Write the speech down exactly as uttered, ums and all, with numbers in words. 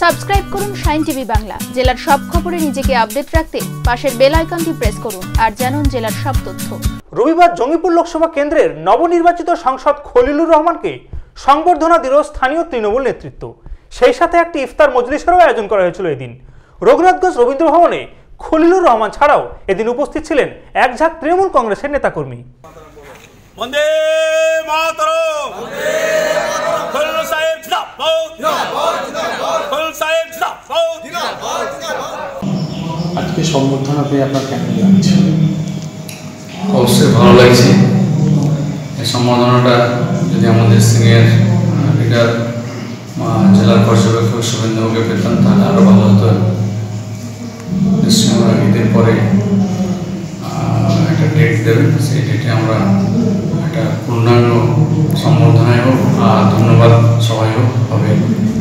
Subscribe করুন shine TV Bangla. জেলার সব খবরে নিজেকে আপডেট রাখতে পাশের বেল আইকনটি প্রেস করুন আর জানুন জেলার সব তথ্য। রবিবার জঙ্গিপুর লোকসভা কেন্দ্রের নবনির্বাচিত সাংসদ খলিলুর রহমানকে সংবর্ধনা দিল স্থানীয় তৃণমূল নেতৃত্ব। সেই সাথে একটি ইফতার মজলিসেরও আয়োজন করা হয়েছিল এদিন। রঘুনাথগঞ্জ রবীন্দ্র ভবনে খলিলুর রহমান ছাড়াও এদিন উপস্থিত ছিলেন এক ঝাঁক তৃণমূল কংগ্রেসের নেতাকর্মী। বন্দে মাতরম, খলিল সাহেব জিন্দাবাদ, খলিল সাহেব জিন্দাবাদ। আজকে সম্বর্ধনা পেয়ে আপনার কেমন লাগছে? অবশ্যই ভালো লাগছে। এই সম্বর্ধনাটা যদি আমাদের সিনিয়র লিডার জেলার পর্যবেক্ষক শুভেন্দুকে পেতাম তাহলে আরও ভালো হতো। নিশ্চয়ই ঈদের পরে একটা ডেট দেবেন, সেই ডেটে আমরা একটা পূর্ণাঙ্গ সম্বর্ধনায় হোক আর ধন্যবাদ সবাই হোক হবে।